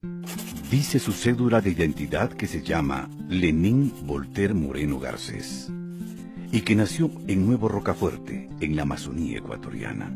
Dice su cédula de identidad que se llama Lenín Voltaire Moreno Garcés y que nació en Nuevo Rocafuerte, en la Amazonía ecuatoriana.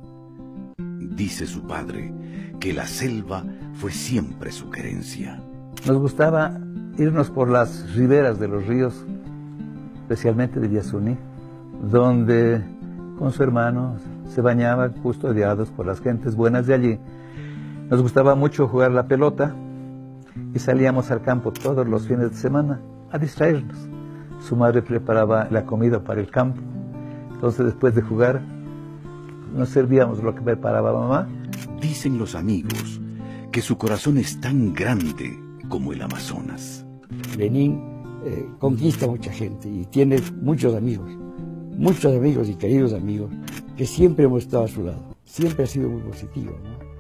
Dice su padre que la selva fue siempre su querencia. Nos gustaba irnos por las riberas de los ríos, especialmente de Yasuní, donde con su hermano se bañaban custodiados por las gentes buenas de allí. Nos gustaba mucho jugar la pelota y salíamos al campo todos los fines de semana a distraernos. Su madre preparaba la comida para el campo, entonces después de jugar nos servíamos lo que preparaba mamá. Dicen los amigos que su corazón es tan grande como el Amazonas. Lenín conquista a mucha gente y tiene muchos amigos y queridos amigos que siempre hemos estado a su lado. Siempre ha sido muy positivo,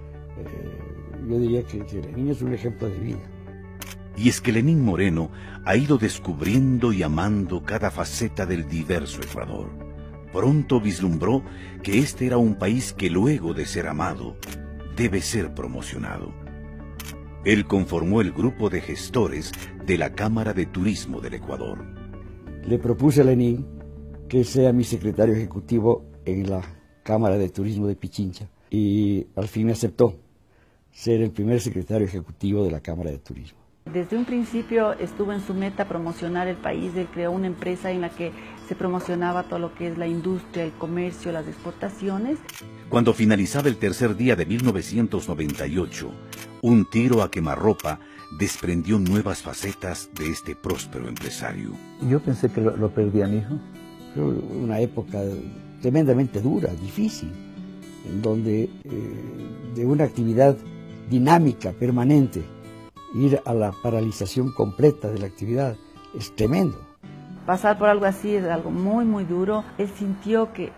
¿no? Yo diría que Lenín es un ejemplo de vida. Y es que Lenín Moreno ha ido descubriendo y amando cada faceta del diverso Ecuador. Pronto vislumbró que este era un país que luego de ser amado, debe ser promocionado. Él conformó el grupo de gestores de la Cámara de Turismo del Ecuador. Le propuse a Lenín que sea mi secretario ejecutivo en la Cámara de Turismo de Pichincha y al fin me aceptó ser el primer secretario ejecutivo de la Cámara de Turismo. Desde un principio estuvo en su meta promocionar el país. Él creó una empresa en la que se promocionaba todo lo que es la industria, el comercio, las exportaciones. Cuando finalizaba el tercer día de 1998, un tiro a quemarropa desprendió nuevas facetas de este próspero empresario. Yo pensé que lo perdía, mi hijo. Fue una época tremendamente dura, difícil, en donde de una actividad dinámica, permanente, ir a la paralización completa de la actividad es tremendo. Pasar por algo así es algo muy, muy duro. Él sintió que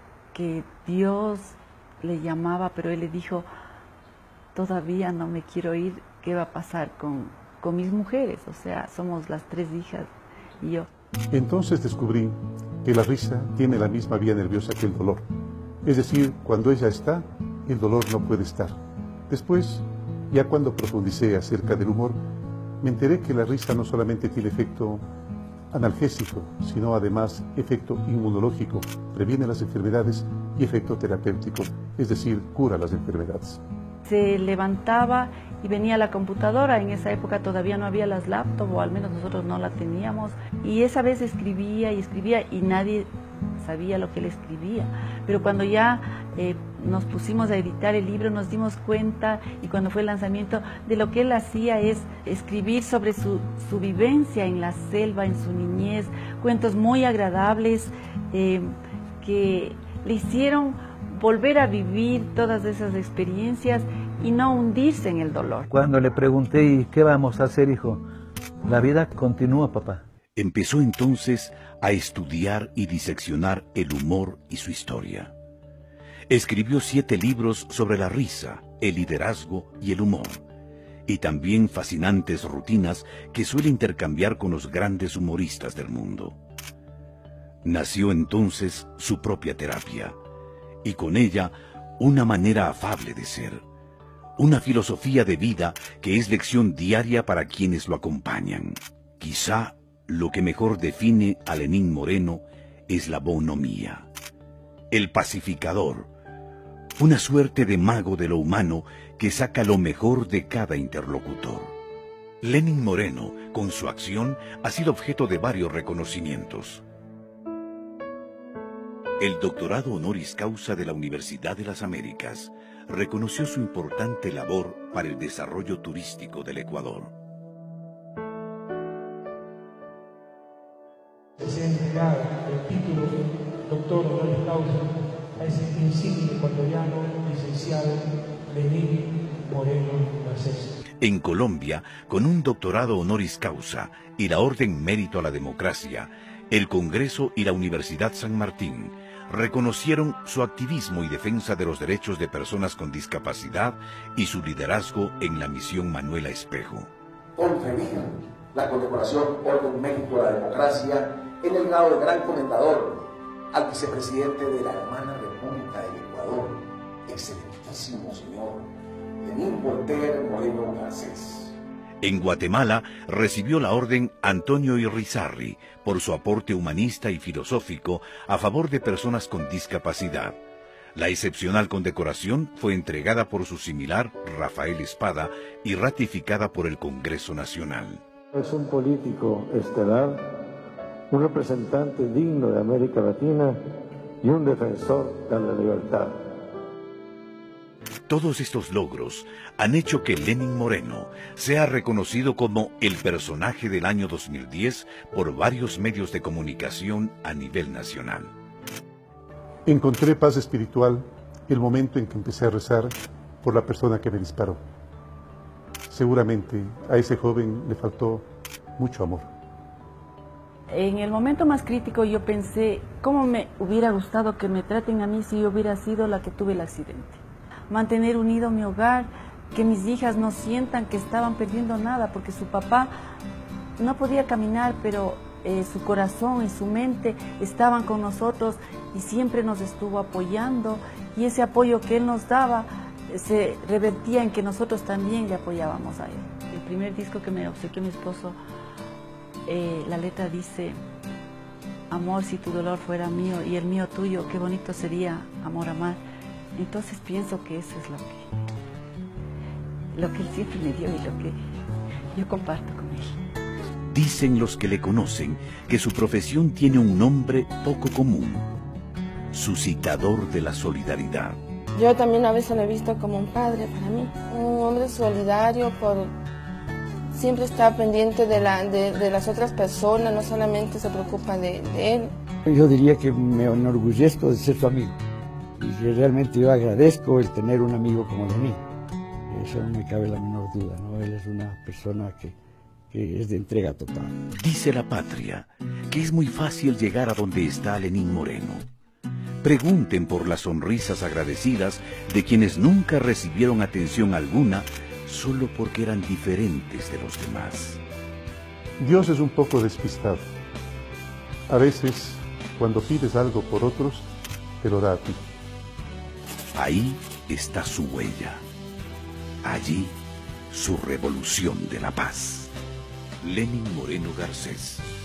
Dios le llamaba, pero él le dijo, todavía no me quiero ir, ¿qué va a pasar con mis mujeres? O sea, somos las 3 hijas y yo. Entonces descubrí que la risa tiene la misma vía nerviosa que el dolor. Es decir, cuando ella está, el dolor no puede estar. Después, ya cuando profundicé acerca del humor, me enteré que la risa no solamente tiene efecto analgésico, sino además efecto inmunológico, previene las enfermedades y efecto terapéutico, es decir, cura las enfermedades. Se levantaba y venía a la computadora. En esa época todavía no había las laptops, o al menos nosotros no la teníamos. Y esa vez escribía y nadie sabía lo que él escribía. Pero cuando ya nos pusimos a editar el libro, nos dimos cuenta, y cuando fue el lanzamiento, de lo que él hacía es escribir sobre su vivencia en la selva, en su niñez, cuentos muy agradables que le hicieron volver a vivir todas esas experiencias y no hundirse en el dolor. Cuando le pregunté, ¿y qué vamos a hacer, hijo? La vida continúa, papá. Empezó entonces a estudiar y diseccionar el humor y su historia. Escribió 7 libros sobre la risa, el liderazgo y el humor, y también fascinantes rutinas que suele intercambiar con los grandes humoristas del mundo. Nació entonces su propia terapia, y con ella una manera afable de ser, una filosofía de vida que es lección diaria para quienes lo acompañan. Quizá lo que mejor define a Lenín Moreno es la bonomía, el pacificador, una suerte de mago de lo humano que saca lo mejor de cada interlocutor. Lenín Moreno, con su acción, ha sido objeto de varios reconocimientos. El doctorado honoris causa de la Universidad de las Américas reconoció su importante labor para el desarrollo turístico del Ecuador. Se entregar el título doctor honoris causa a ese insigne ecuatoriano licenciado Lenín Moreno Garcés. En Colombia, con un doctorado honoris causa y la Orden Mérito a la Democracia, el Congreso y la Universidad San Martín reconocieron su activismo y defensa de los derechos de personas con discapacidad y su liderazgo en la misión Manuela Espejo. Conferir la condecoración Orden Mérito a la Democracia en el grado de Gran Comendador al vicepresidente de la hermana República del Ecuador, excelentísimo señor Lenín Voltaire Moreno Garcés. En Guatemala recibió la orden Antonio Irizarry por su aporte humanista y filosófico a favor de personas con discapacidad. La excepcional condecoración fue entregada por su similar, Rafael Espada, y ratificada por el Congreso Nacional. Es un político estelar, un representante digno de América Latina y un defensor de la libertad. Todos estos logros han hecho que Lenín Moreno sea reconocido como el personaje del año 2010 por varios medios de comunicación a nivel nacional. Encontré paz espiritual el momento en que empecé a rezar por la persona que me disparó. Seguramente a ese joven le faltó mucho amor. En el momento más crítico yo pensé, ¿cómo me hubiera gustado que me traten a mí si yo hubiera sido la que tuve el accidente? Mantener unido mi hogar, que mis hijas no sientan que estaban perdiendo nada, porque su papá no podía caminar, pero su corazón y su mente estaban con nosotros y siempre nos estuvo apoyando, y ese apoyo que él nos daba se revertía en que nosotros también le apoyábamos a él. El primer disco que me obsequió mi esposo, la letra dice: amor, si tu dolor fuera mío y el mío tuyo, qué bonito sería, amor, amar. Entonces pienso que eso es lo que él siempre me dio y lo que yo comparto con él. Dicen los que le conocen que su profesión tiene un nombre poco común: suscitador de la solidaridad. Yo también a veces lo he visto como un padre para mí, un hombre solidario, siempre está pendiente de las otras personas, no solamente se preocupa de él. Yo diría que me enorgullezco de ser su amigo y que realmente yo agradezco el tener un amigo como Lenín. Eso no me cabe la menor duda, ¿no? Él es una persona que es de entrega total. Dice la patria que es muy fácil llegar a donde está Lenín Moreno. Pregunten por las sonrisas agradecidas de quienes nunca recibieron atención alguna solo porque eran diferentes de los demás. Dios es un poco despistado. A veces, cuando pides algo por otros, te lo da a ti. Ahí está su huella. Allí, su revolución de la paz. Lenín Moreno Garcés.